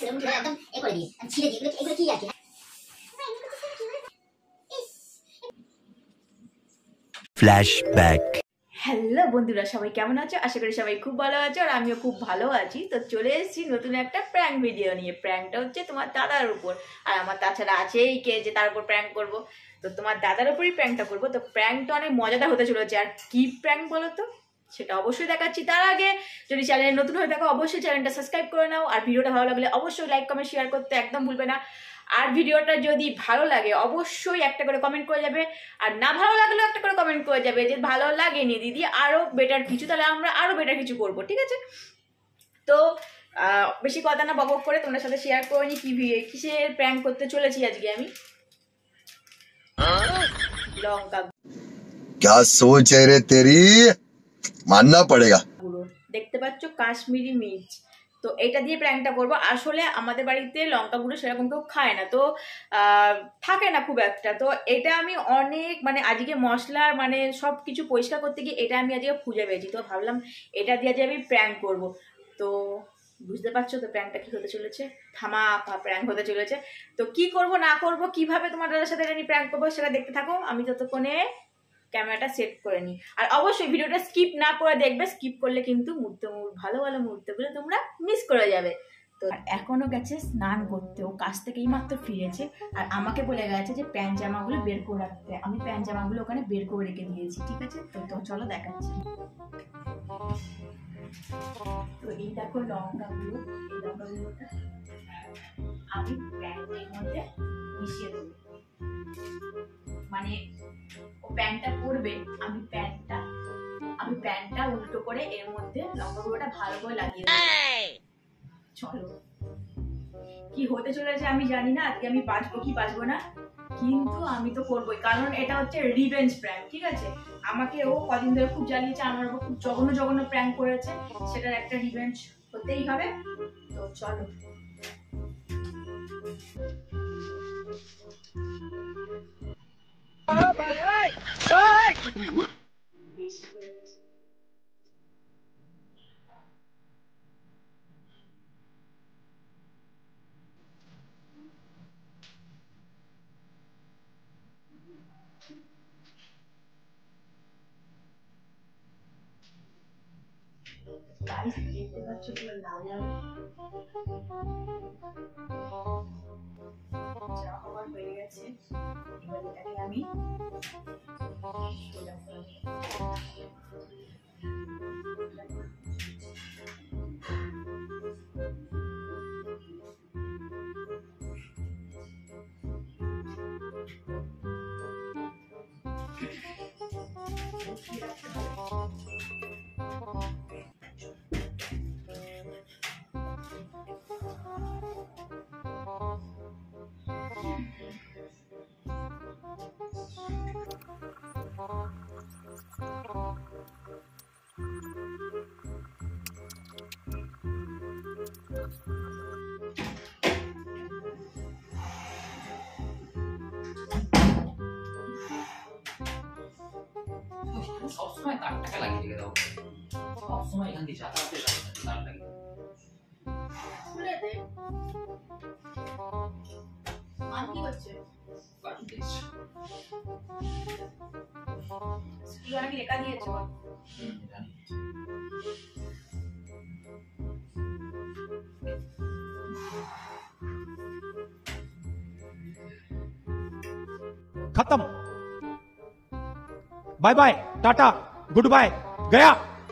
সেরকম করে একদম এ করে দিই, ছিঁড়ে দিই। এগুলো কি আছে? ফ্ল্যাশব্যাক। হ্যালো বন্ধুরা, সবাই কেমন আছো? আশা করি সবাই খুব ভালো আছো আর আমিও খুব ভালো আছি। তো চলে এসেছি নতুন একটা প্র্যাঙ্ক ভিডিও নিয়ে। প্র্যাঙ্কটা হচ্ছে তোমার দাদার উপর, আর আমার তাছাড়া আছেই কে যে তার উপর প্র্যাঙ্ক করবো। তো তোমার দাদার উপরই প্র্যাঙ্কটা করবো। তো প্র্যাঙ্কটা অনেক মজাদার হতে চলেছে। আর কি প্র্যাঙ্ক বলো তো, সেটা অবশ্যই দেখাচ্ছি। তার আগে যদি চ্যানেলে নতুন হয়ে থাকো অবশ্যই চ্যানেলটা সাবস্ক্রাইব করে নাও, আর ভিডিওটা ভালো লাগলে অবশ্যই লাইক কমেন্ট শেয়ার করতে একদম ভুলবে না। আর ভিডিওটা যদি ভালো লাগে অবশ্যই একটা করে কমেন্ট করে যাবে, আর না ভালো লাগলেও একটা করে কমেন্ট করে যাবে যে ভালো লাগেনি দিদি, আরও বেটার কিছু, তাহলে আমরা আরও বেটার কিছু করবো, ঠিক আছে? তো বেশি কথা না বকবক করে তোমাদের সাথে শেয়ার করে নি কিসের প্র্যাঙ্ক করতে চলেছি আজকে আমি। লঙ্কা क्या सोच है रे तेरी, मानना पड़ेगा। গুঁড়ো দেখতে পাচ্ছ, কাশ্মীরি মির্চ। তো এটা দিয়ে প্র্যাঙ্কটা করবো। আসলে আমাদের বাড়িতে লঙ্কা গুঁড়ো সেরকম কেউ খায় না, তো থাকে না খুব একটা। তো এটা আমি অনেক আজকে মশলা সব কিছু পরিষ্কার করতে গিয়ে এটা আমি আজকে খুঁজে পেয়েছি। তো ভাবলাম এটা দিয়ে আজকে আমি প্র্যাঙ্ক করব। তো বুঝতে পারছো তো প্র্যাঙ্কটা কি হতে চলেছে, ধামাকা প্র্যাঙ্ক হতে চলেছে। তো কি করব না করব, কিভাবে তোমার দাদার সাথে এটা নিয়ে প্র্যাঙ্ক করবো সেটা দেখতে থাকো। আমি ততক্ষণে ক্যামেরাটা সেট করে নিই। আর অবশ্যই ভিডিওটা স্কিপ না করে দেখবে, স্কিপ করলে কিন্তু ভালো ভালো মুহূর্তগুলো তোমরা মিস করে যাবে। তো এখনো গেছে স্নান করতে, ও কাছ থেকেই মাত্র ফিরেছে। আর আমাকে বলে গেছে যে প্যান্ট জামাগুলো বের করে রাখতে। আমি প্যান্ট জামাগুলো ওখানে বের করে রেখে দিয়েছি, ঠিক আছে? তো চলো দেখাচ্ছি। তো এই দেখো লঙ্কাগুলো, এই লঙ্কাগুলোটা আমি প্যান্টের মধ্যে মিশিয়ে দেবো। ও প্যান্টটা পরবে, আমি প্যান্টটা উল্টো করে এর মধ্যে লঙ্কা গুঁড়োটা ভালো করে লাগিয়ে দেবো। চলো, কি হতে চলেছে আমি জানি না, আজকে আমি বাঁচবো কি বাঁচবো না, কিন্তু আমি তো করবোই, কারণ এটা হচ্ছে রিভেঞ্জ প্র্যাঙ্ক, ঠিক আছে? আমাকে ও কদিন ধরে খুব জ্বালিয়েছে, আমার উপর খুব জঘন্য প্র্যাঙ্ক করেছে, সেটার একটা রিভেঞ্জ হতেই হবে। তো চলো। দেখতে পাচ্ছ পুরো লাল লাল যা হওয়ার হয়ে গেছে। এবার এটাকে আমি সোজা করে সবসময় তার টাকা লাগিয়ে রেখে দাও, সবসময় এখান দিয়ে যাতায়াতে তার লাগিয়ে খুলে দে। আর কি করছে? কাটু দিয়েছে। স্কুলে অনেক লেখা দিয়েছে। জানি खत्म, bye bye, tata, good bye, गया।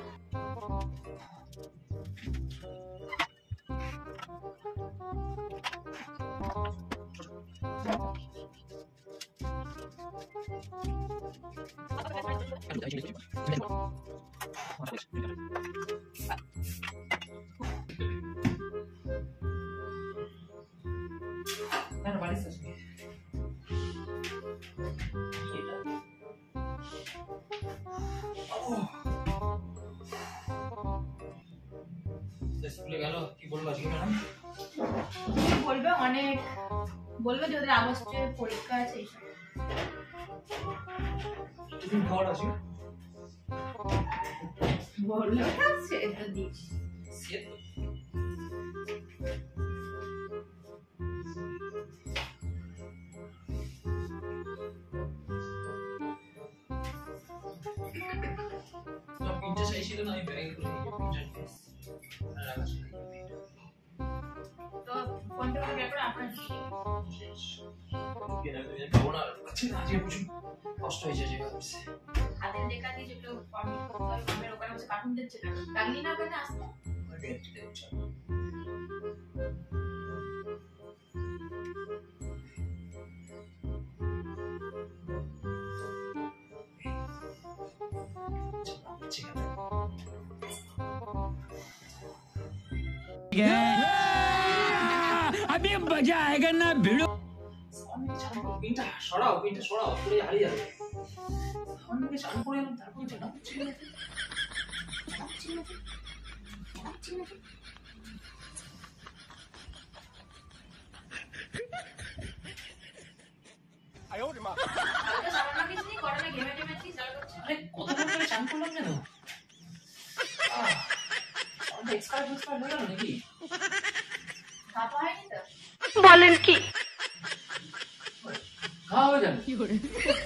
স্কুলে গেল, কি বললো আজকে ম্যাডাম? বলবে অনেক, বলবে যে ওদের আগস্টে পরীক্ষা আছে এইসব। তুমি ঘর আছো বললো না, সে তো দিচ্ছি। চাইছিল না আমি ব্যাগে করে নিয়ে যাবো রাখা ছিল তো ফোনটা করে বের করে আপনার কষ্ট হয়েছে যে ভাবছে হাতের লেখা দিয়ে যেগুলো কমপ্লিট করতে হয় ফর্মের ওখানে হচ্ছে কার্টুন দিচ্ছে কেন লাগলি না কেন আসতে अभी मजा आएगा ना भिड़ो পিনটা সরাও পুরো হারিয়ে যাবে সামনে চান করে এলাম তারপর জানা হচ্ছে কালকে সারানা কিছু করোনা গেমে টেমে কি জাল করছে আরে কত করে চান করলাম কেন এক্সপার্ট হয়ে গেল নাকি কাপা হয়নি তো বলেন কি খাওয়া হয়ে যাবে কি করে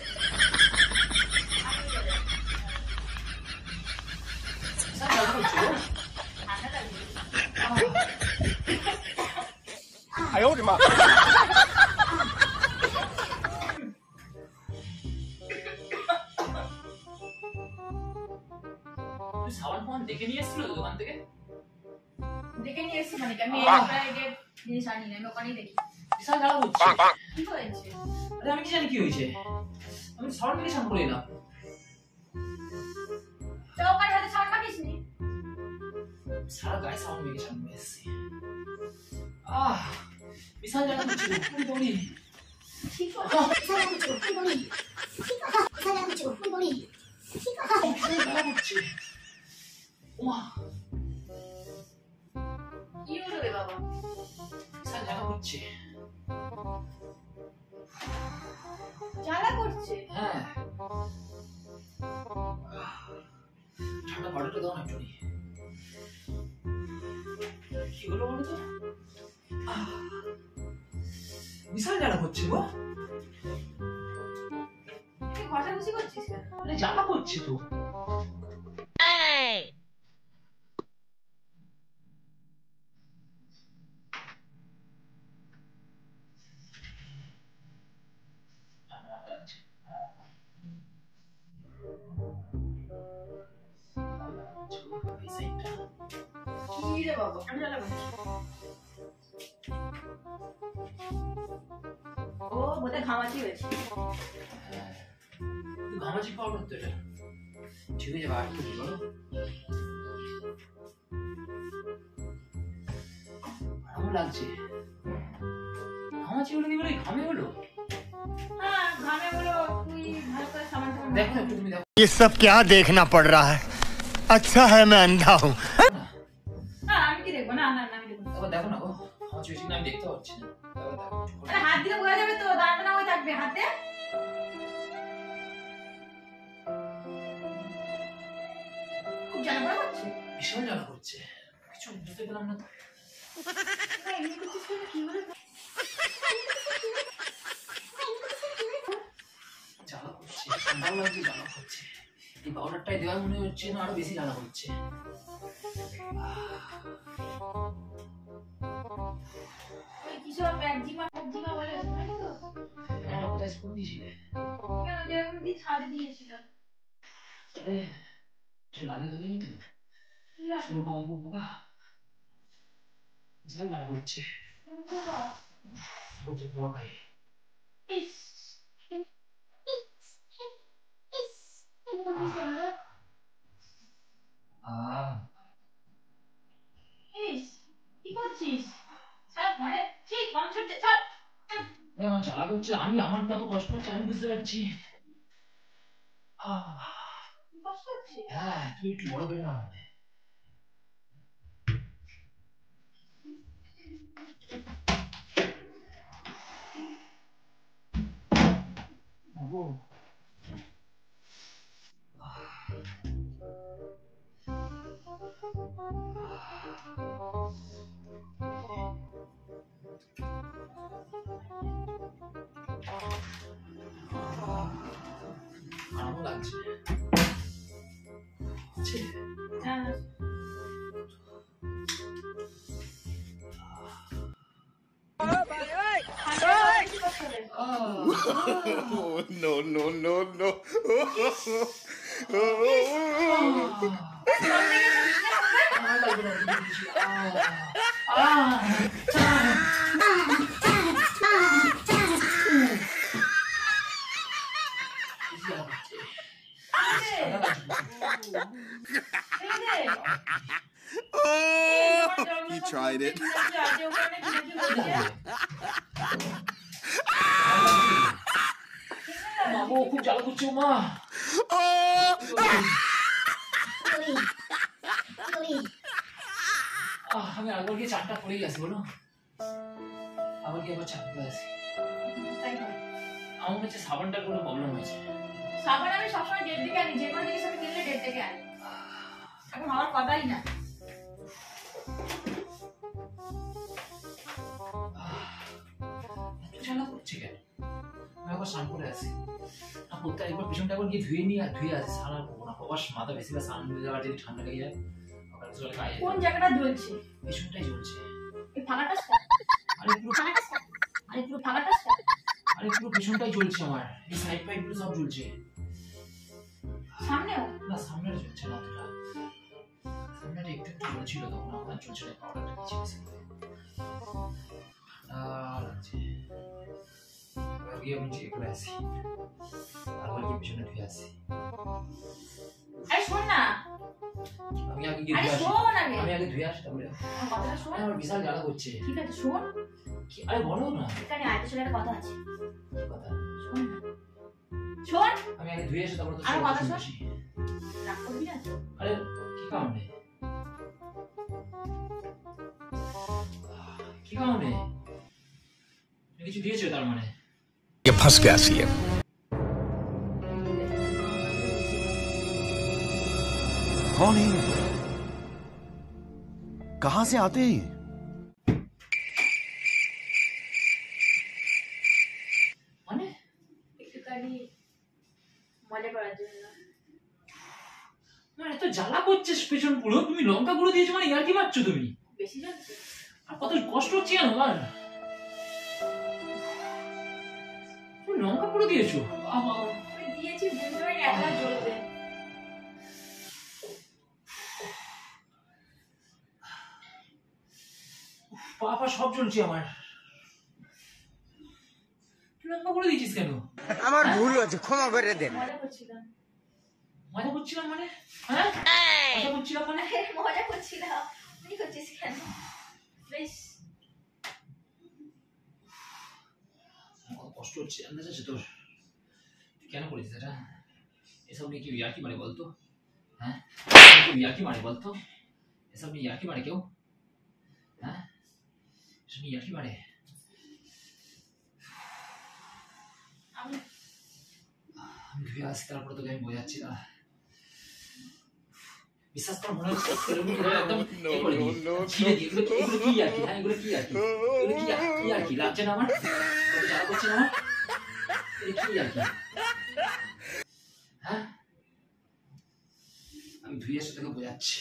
সাবান ফোন দেখে নিয়ে এসেছিল দোকান থেকে দেখে নিয়ে এসেছি মানে আমি এই জিনিস আনি না আমি ওখানেই দেখি বিশাল জ্বালা হচ্ছে কি হয়েছে আরে আমি কি জানি কি হয়েছে আমি সাবান থেকে চান করে এলাম তো ওখানে হয়তো ছাড় মাখিস নি সারা গায়ে সাবান মেখে চান করে এসেছি বিশাল জ্বালা হচ্ছে ফুল দড়ি ঠিক আছে সারা কিছু ফুল বড়ি ঠিক আছে সারা কিছু ফুল বড়ি ঠিক আছে বিশাল জ্বালা হচ্ছে ওমা কি হলো রে বাবা বিশাল জ্বালা হচ্ছে জ্বালা করছে হ্যাঁ ঠান্ডা বড়টা দাও না একটু কি হলো বলো তো বিশাল জ্বালা হচ্ছে গো তুই ঘষাঘষি করছিস কেন আরে জ্বালা করছে তো কি রে বাবা কেন জ্বালা করছিস ও বোধহয় ঘামাচি হয়েছে ঘামাচি পাউডার তো এটা ঠিক আছে আর কি বলো আরাম লাগছে ঘামাচি হলো কি বলে ঘামে হলো হ্যাঁ ঘামে বলো তুই ভালো করে সামান টামান দেখো না একটু তুমি দেখো ये सब क्या देखना पड़ रहा है अच्छा है मैं अंधा हूँ না আমি কি দেখবো না না না আমি দেখবো না। দেখো না গো ঘামাচি হয়েছে কিনা আমি দেখতে পাচ্ছি না দেখো আরে হাত দিলে বোঝা যাবে তো দাঁড়ানো না হয়ে থাকবে হাতে খুব জ্বালা পড়া করছে ভীষণ জ্বালা করছে কিছু বুঝতে পেলাম না তো এমনি করছিস কেন কি হলো জ্বালা করছে ঠান্ডাও লাগছে জ্বালা করছে এই পাউডারটাই দেওয়ার মনে হচ্ছে না আরো বেশি জ্বালা করছে ওই কি সব একজিমা বলে শুনি তো এটা কোথায় স্কুল দিয়েছিলে কেন যে আমি দি ছাড়ে দিয়েছিলাম লাগে তো কিন্তু শুরু কম বোকা জ্বালা করছে বুঝে ভাই ইস ইস কি করছিস ছাড় মানে ঠিক মানুষ ছাড় আমার জ্বালা করছে আমি আমার কত কষ্ট হচ্ছে আমি বুঝতে পারছি কষ্ট হচ্ছে হ্যাঁ তুই একটু বড় করে না আরামও লাগছে করে No, no, no, no. He tried it. মা গো, খুব জ্বালা করছে মা। আমি আবার গিয়ে চানটা করেই আসি, বলো আবার গিয়ে আবার চান করে আসি। আমার কাছে সাবানটার কোনো প্রবলেম হয়েছে। সাবান আমি সবসময় ডেট দেখে আনি, যে কোনো জিনিস আমি কিনলে ডেট দেখে আনি, এখন আমার কথাই না। এত জ্বালা করছে কেন? আমি আবার স্নান করে আসি না, করতে একবার পিছনটা একবার গিয়ে ধুয়ে নিয়ে আর ধুয়ে আসি। সারা না বাবার মাথা বেশি বা স্নান হয়ে যাওয়ার যদি ঠান্ডা লেগে যায় সকালে চলে গায়ে কোন জায়গাটা জ্বলছে? পিছনটাই জ্বলছে। এই ফাঁকাটা আরে পুরো ফাঁকাটা আরে পুরো পিছনটাই জ্বলছে আমার। এই সাইড পাইপ গুলো সব জ্বলছে। সামনেও না সামনেটা জ্বলছে না, অতটা সামনেটা একটু একটু জ্বলছিল, তখন আমার জ্বলছে না, পাউডারটা কিছু বেশি করে লাগছে। আগে আমি চেক করে আসি, আবার গিয়ে পিছনে ধুয়ে আসি। আরে শোন না, আমি আগে গিয়ে আরে ধুয়ে আসি, শোন আগে, আমি আগে ধুয়ে আসি তারপরে। আমার কথাটা শোন। আমার বিশাল জ্বালা করছে। ঠিক আছে শোন, কি আরে বলো না, এখানে আয়তে চলে একটা কথা আছে, কি কথা? শোন না, শোন, আমি আগে ধুয়ে আসি তারপরে তো আর সব কথা শোন। শুনছি। রাগ করবি না? আরে কি কারণে কিছু দিয়েছে তার মানে? ये फंस गया सीएम। कौन है ये? कहां से आते हैं ये? মানে একটুখানি মজা করার জন্য। মানে এত জ্বালা করছিস পেছন পুরো, তুমি লঙ্কা গুঁড়ো দিয়েছো মানে ইয়ার কি মারছো তুমি? বেশি জ্বলছে? আর কত কষ্ট হচ্ছে কেন আমার? তুমি লঙ্কা গুঁড়ো দিয়েছো? আমি দিয়েছি, বুঝতে পারি এতটা জ্বলবে। পা সব জ্বলছে আমার। তুই লঙ্কা গুঁড়ো দিয়েছিস কেন? আমার ভুল হয়েছে, ক্ষমা করে দেন। মজা করছিলাম। মজা করছিলাম মানে? হ্যাঁ মজা করছিলাম মানে? মজা করছিলাম, তুই করছিস কেন? বেশ কত কষ্ট হচ্ছে, আন্দাজ আছে তোর? তুই কেন করেছিস এটা? এসব নিয়ে কেউ ইয়ার্কি মারে বলতো? হ্যাঁ কেউ ইয়ার্কি মারে বলতো? এসব নিয়ে ইয়ার্কি মারে কেউ? হ্যাঁ এসব নিয়ে ইয়ার্কি মারে? আমি ধুয়ে আসি তারপরে তোকে আমি বোঝাচ্ছি না। বিশ্বাস কর মনে হচ্ছে একদম ছিঁড়ে দিই। এগুলো কি ইয়ার্কি? হ্যাঁ এগুলো কি ইয়ার্কি? এগুলো কি ইয়ার্কি? লাগছে না আমার? কত জ্বালা করছে না আমার? এগুলো কি ইয়ার্কি? হ্যাঁ আমি ধুয়ে এসে তোকে বোঝাচ্ছি।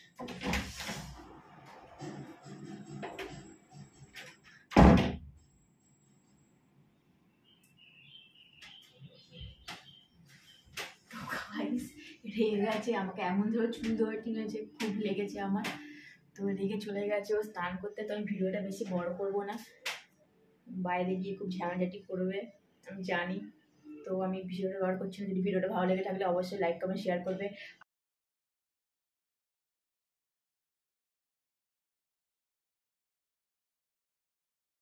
রেগে গেছে আমাকে, এমন ধরে চুল ধরে টিনেছে, খুব লেগেছে আমার। তো রেগে চলে গেছে ও স্নান করতে। তো আমি ভিডিওটা বেশি বড় করব না, বাইরে গিয়ে খুব ঝামেলাটি করবে আমি জানি। তো আমি ভিডিওটা বার করছি না। যদি ভিডিওটা ভালো লেগে থাকলে অবশ্যই লাইক কমেন্ট শেয়ার করবে।